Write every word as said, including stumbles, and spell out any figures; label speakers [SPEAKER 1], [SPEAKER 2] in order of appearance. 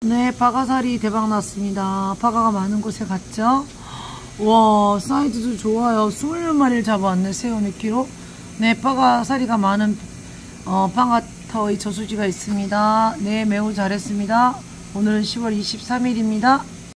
[SPEAKER 1] 네, 파가살이 대박 났습니다. 파가가 많은 곳에 갔죠. 와, 사이즈도 좋아요. 이십육 마리를 잡아왔네, 새우 몇 킬로. 네, 파가살이가 많은 어, 방아터의 저수지가 있습니다. 네, 매우 잘했습니다. 오늘은 시월 이십삼일입니다.